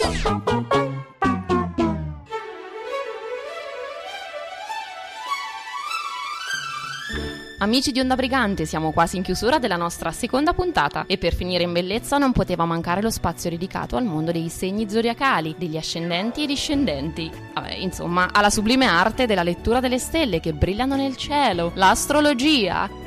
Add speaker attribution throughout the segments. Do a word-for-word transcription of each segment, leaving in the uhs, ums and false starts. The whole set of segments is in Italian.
Speaker 1: Amici di Onda Brigante, siamo quasi in chiusura della nostra seconda puntata e per finire in bellezza non poteva mancare lo spazio dedicato al mondo dei segni zodiacali, degli ascendenti e discendenti. Vabbè, insomma, alla sublime arte della lettura delle stelle che brillano nel cielo, l'astrologia.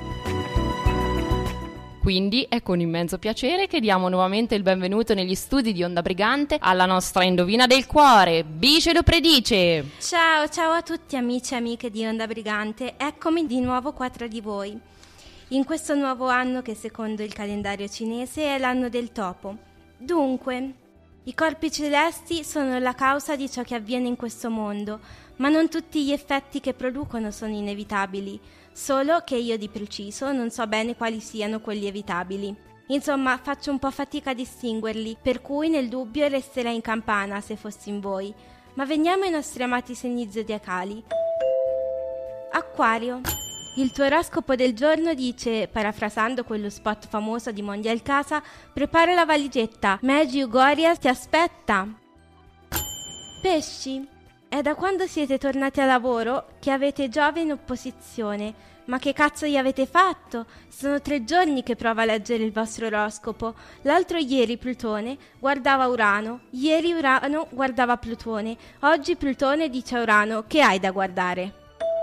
Speaker 1: Quindi è con immenso piacere che diamo nuovamente il benvenuto negli studi di Onda Brigante alla nostra indovina del cuore, Bice lo predice!
Speaker 2: Ciao, ciao a tutti amici e amiche di Onda Brigante, eccomi di nuovo qua tra di voi. In questo nuovo anno che secondo il calendario cinese è l'anno del topo. Dunque, i corpi celesti sono la causa di ciò che avviene in questo mondo, ma non tutti gli effetti che producono sono inevitabili. Solo che io di preciso non so bene quali siano quelli evitabili. Insomma, faccio un po' fatica a distinguerli, per cui nel dubbio resterei in campana se fossi in voi. Ma veniamo ai nostri amati segni zodiacali. Acquario. Il tuo oroscopo del giorno dice, parafrasando quello spot famoso di Mondial Casa, prepara la valigetta, Maggie Ugoria ti aspetta. Pesci. È da quando siete tornati a lavoro che avete Giove in opposizione. Ma che cazzo gli avete fatto? Sono tre giorni che provo a leggere il vostro oroscopo. L'altro ieri Plutone guardava Urano, ieri Urano guardava Plutone, oggi Plutone dice a Urano che hai da guardare.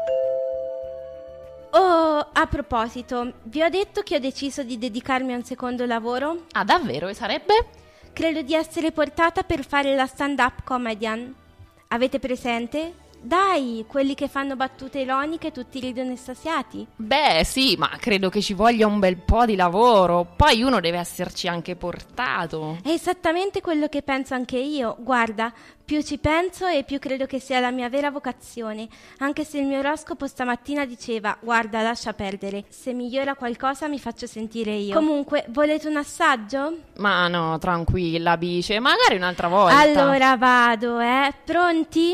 Speaker 2: Oh, a proposito, vi ho detto che ho deciso di dedicarmi a un secondo lavoro?
Speaker 1: Ah, davvero? E sarebbe?
Speaker 2: Credo di essere portata per fare la stand-up comedian. Avete presente? Dai, quelli che fanno battute ironiche tutti ridono estasiati.
Speaker 1: Beh, sì, ma credo che ci voglia un bel po' di lavoro. Poi uno deve esserci anche portato.
Speaker 2: È esattamente quello che penso anche io. Guarda, più ci penso e più credo che sia la mia vera vocazione. Anche se il mio oroscopo stamattina diceva, guarda, lascia perdere. Se migliora qualcosa mi faccio sentire io. Comunque, volete un assaggio?
Speaker 1: Ma no, tranquilla, Bice, magari un'altra volta.
Speaker 2: Allora vado, eh. Pronti?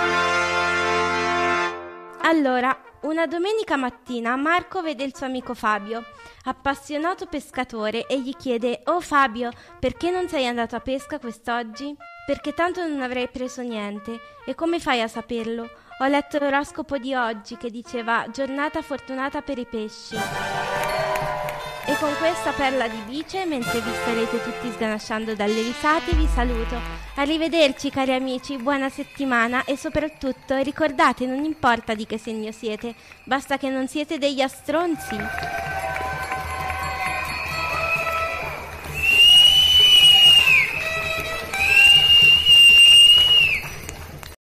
Speaker 2: Allora, una domenica mattina Marco vede il suo amico Fabio, appassionato pescatore, e gli chiede: «Oh Fabio, perché non sei andato a pesca quest'oggi?» «Perché tanto non avrei preso niente». «E come fai a saperlo?» «Ho letto l'oroscopo di oggi che diceva giornata fortunata per i pesci». E con questa perla di Bice, mentre vi starete tutti sganasciando dalle risate, vi saluto. Arrivederci cari amici, buona settimana e soprattutto ricordate, non importa di che segno siete, basta che non siete degli astronzi.